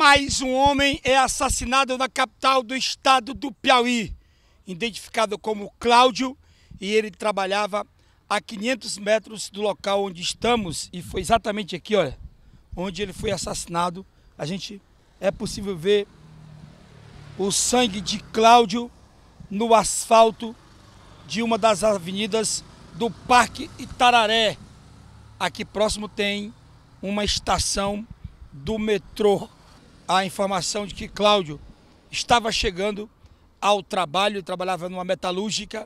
Mais um homem é assassinado na capital do estado do Piauí, identificado como Cláudio, e ele trabalhava a 500 metros do local onde estamos, e foi exatamente aqui, olha, onde ele foi assassinado. É possível ver o sangue de Cláudio no asfalto de uma das avenidas do Parque Itararé. Aqui próximo tem uma estação do metrô. A informação de que Cláudio estava chegando ao trabalho, trabalhava numa metalúrgica,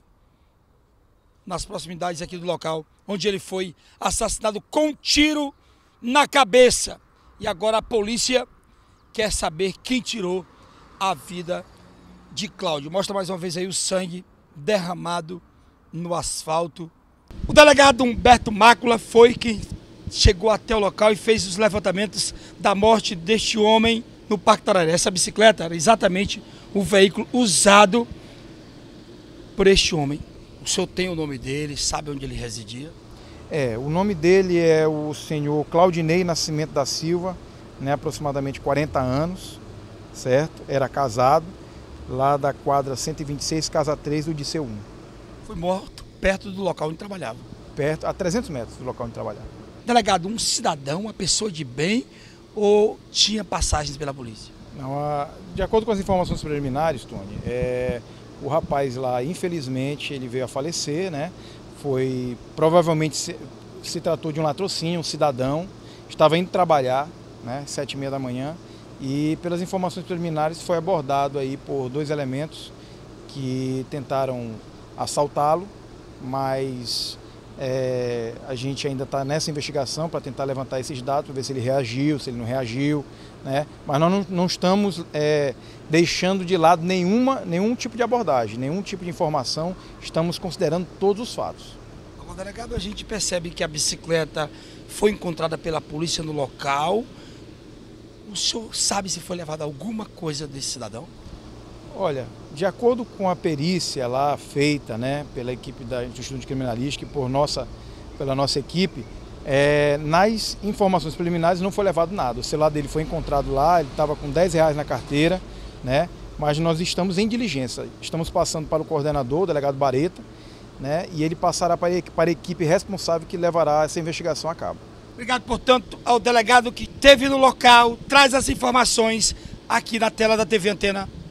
nas proximidades aqui do local, onde ele foi assassinado com um tiro na cabeça. E agora a polícia quer saber quem tirou a vida de Cláudio. Mostra mais uma vez aí o sangue derramado no asfalto. O delegado Humberto Mácula foi quem chegou até o local e fez os levantamentos da morte deste homem no Parque Itararé. Essa bicicleta era exatamente o veículo usado por este homem. O senhor tem o nome dele, sabe onde ele residia? O nome dele é o senhor Claudinei Nascimento da Silva, né, aproximadamente 40 anos, certo? Era casado, lá da quadra 126, casa 3 do Diceu 1. Foi morto perto do local onde trabalhava? Perto, a 300 metros do local onde trabalhava. Delegado, um cidadão, uma pessoa de bem, ou tinha passagens pela polícia? Não, de acordo com as informações preliminares, Tony, o rapaz lá, infelizmente, ele veio a falecer, né? Provavelmente se tratou de um latrocínio, um cidadão, estava indo trabalhar, né, 7h30 da manhã, e pelas informações preliminares foi abordado aí por 2 elementos que tentaram assaltá-lo, mas a gente ainda está nessa investigação para tentar levantar esses dados, para ver se ele reagiu, se ele não reagiu, né? Mas nós não estamos deixando de lado nenhum tipo de abordagem, nenhum tipo de informação, estamos considerando todos os fatos. Como delegado, a gente percebe que a bicicleta foi encontrada pela polícia no local. O senhor sabe se foi levada alguma coisa desse cidadão? Olha, de acordo com a perícia lá feita, né, pela equipe do Instituto de Criminalística e pela nossa equipe, nas informações preliminares não foi levado nada. O celular dele foi encontrado lá, ele estava com R$10 na carteira, né, mas nós estamos em diligência. Estamos passando para o coordenador, o delegado Bareta, né, e ele passará para a equipe responsável que levará essa investigação a cabo. Obrigado, portanto, ao delegado que esteve no local, traz as informações aqui na tela da TV Antena.